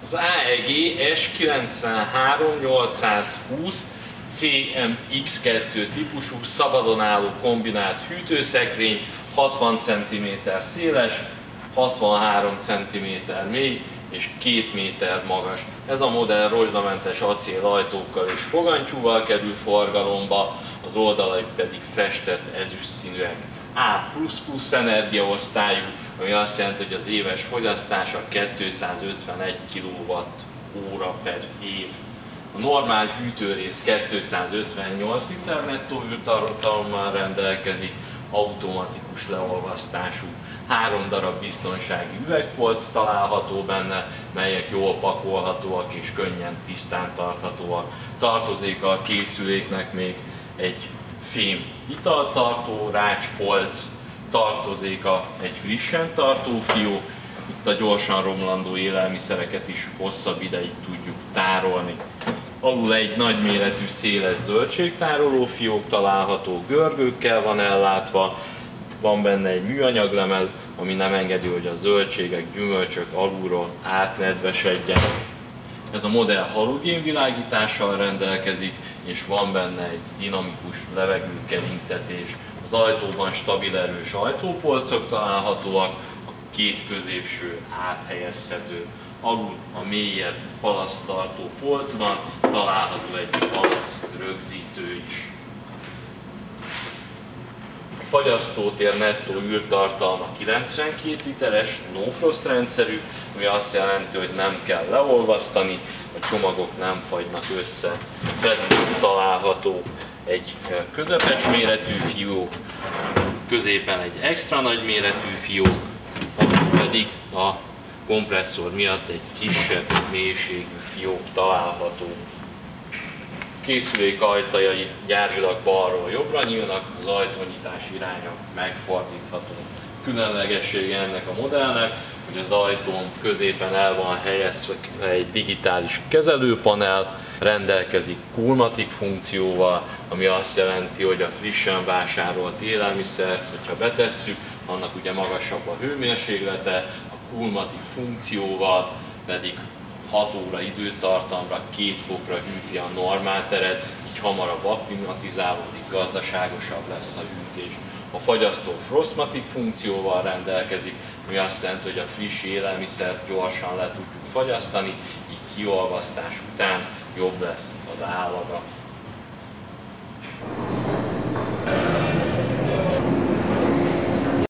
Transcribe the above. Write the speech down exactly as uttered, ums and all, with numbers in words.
Az á e gé S kilencvenhárom nyolcszázhúsz cé em iksz kettő típusú szabadon álló kombinált hűtőszekrény, hatvan centiméter széles, hatvanhárom centiméter mély és két méter magas. Ez a modell rozsdamentes acélajtókkal és fogantyúval kerül forgalomba, az oldalai pedig festett ezüstszínűek. A plusz plusz energiaosztályú, ami azt jelenti, hogy az éves fogyasztása kétszázötvenegy kilowatt-óra per év. A normál hűtőrész kétszázötvennyolc liter nettó űrtartalommal rendelkezik, automatikus leolvasztású. Három darab biztonsági üvegpolc található benne, melyek jól pakolhatóak és könnyen tisztán tarthatóak. Tartozik a készüléknek még egy fém italtartó rácspolc, tartozik a egy frissen tartó fiók, itt a gyorsan romlandó élelmiszereket is hosszabb ideig tudjuk tárolni. Alul egy nagyméretű széles zöldségtároló fiók található, görgőkkel van ellátva, van benne egy műanyaglemez, ami nem engedi, hogy a zöldségek, gyümölcsök alulról átnedvesedjenek. Ez a modell halogénvilágítással rendelkezik, és van benne egy dinamikus levegőkeringtetés. Az ajtóban stabil erős ajtópolcok találhatóak, a két középső áthelyezhető. Alul a mélyebb palasztartó polcban található egy palack rögzítő is. A fagyasztótér nettó űrtartalma kilencvenkét literes, no frost rendszerű, ami azt jelenti, hogy nem kell leolvasztani, a csomagok nem fagynak össze. Felül található egy közepes méretű fiók, középen egy extra nagy méretű fiók, pedig a kompresszor miatt egy kisebb mélységű fiók található. Készülék ajtajai gyárilag balról jobbra nyílnak, az ajtónyitás iránya megfordítható. Különlegessége ennek a modellnek, hogy az ajtón középen el van helyezve egy digitális kezelőpanel, rendelkezik Coolmatic funkcióval, ami azt jelenti, hogy a frissen vásárolt élelmiszert, hogyha betesszük, annak ugye magasabb a hőmérséklete, a Coolmatic funkcióval pedig hat óra időtartamra, két fokra hűti a normál teret, így hamarabb akklimatizálódik, gazdaságosabb lesz a hűtés. A fagyasztó Frostmatic funkcióval rendelkezik, ami azt jelenti, hogy a friss élelmiszert gyorsan le tudjuk fagyasztani, így kiolvasztás után jobb lesz az állaga.